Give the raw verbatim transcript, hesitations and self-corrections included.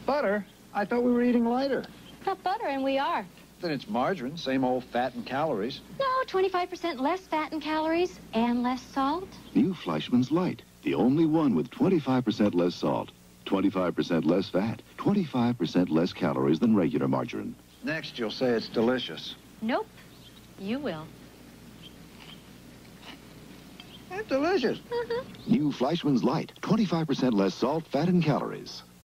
Butter? I thought we were eating lighter. Not butter, and we are. Then it's margarine, same old fat and calories. No, twenty-five percent less fat and calories and less salt. New Fleischmann's Light, the only one with twenty-five percent less salt, twenty-five percent less fat, twenty-five percent less calories than regular margarine. Next, you'll say it's delicious. Nope. You will. It's delicious. Uh-huh. New Fleischmann's Light, twenty-five percent less salt, fat, and calories.